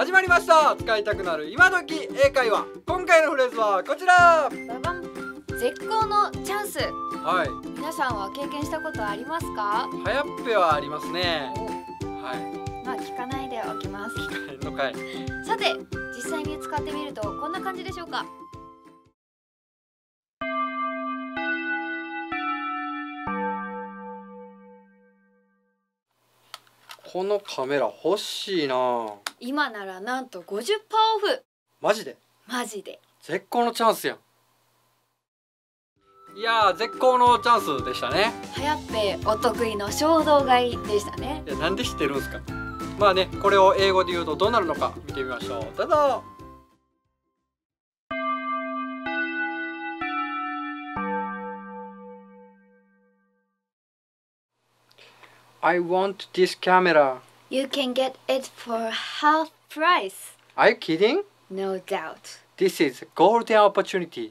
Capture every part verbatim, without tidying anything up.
始まりました。使いたくなる今時英会話。今回のフレーズはこちら。 ババン。絶好のチャンス。 はい。 皆さんは経験したことありますか？ はやっぺはありますね。はい。 まあ聞かないでおきます。 聞かへんのかい。 さて実際に使ってみるとこんな感じでしょうか？ このカメラ欲しいな。 今ならなんと ごじゅっパーセント オフ。 マジで？ マジで。 絶好のチャンスやん。いやー、絶好のチャンスでしたね。 はやっぺお得意の衝動買いでしたね。 いや、なんで知ってるんですか？まあね、これを英語で言うとどうなるのか見てみましょう。どうぞ。I want this camera. You can get it for half price. Are you kidding? No doubt. This is a golden opportunity.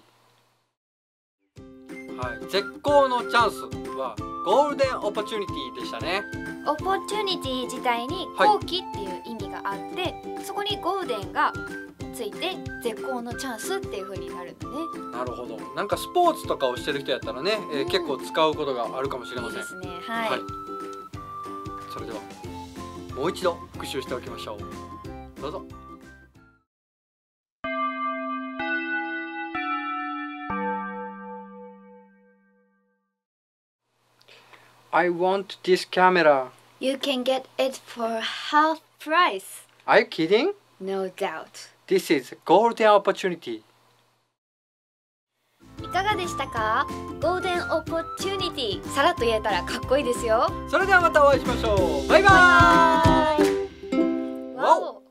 はい、絶好のチャンスはゴールデンオポチュニティでしたね。 オポチュニティ自体に好機っていう意味があって、はい、そこにゴールデンがついて絶好のチャンスっていう風になるんだね。 なるほど。なんかスポーツとかをしてる人やったらね、えー、結構使うことがあるかもしれません。 いいですね。はい。 はい、それではもう一度復習しておきましょう。どうぞ。I want this camera. You can get it for half price. Are you kidding? No doubt. This is a golden opportunity. いかがでしたか？ゴールデンオポチュニティ。さらっと言えたらかっこいいですよ。 それではまたお会いしましょう。バイバーイ。 わお。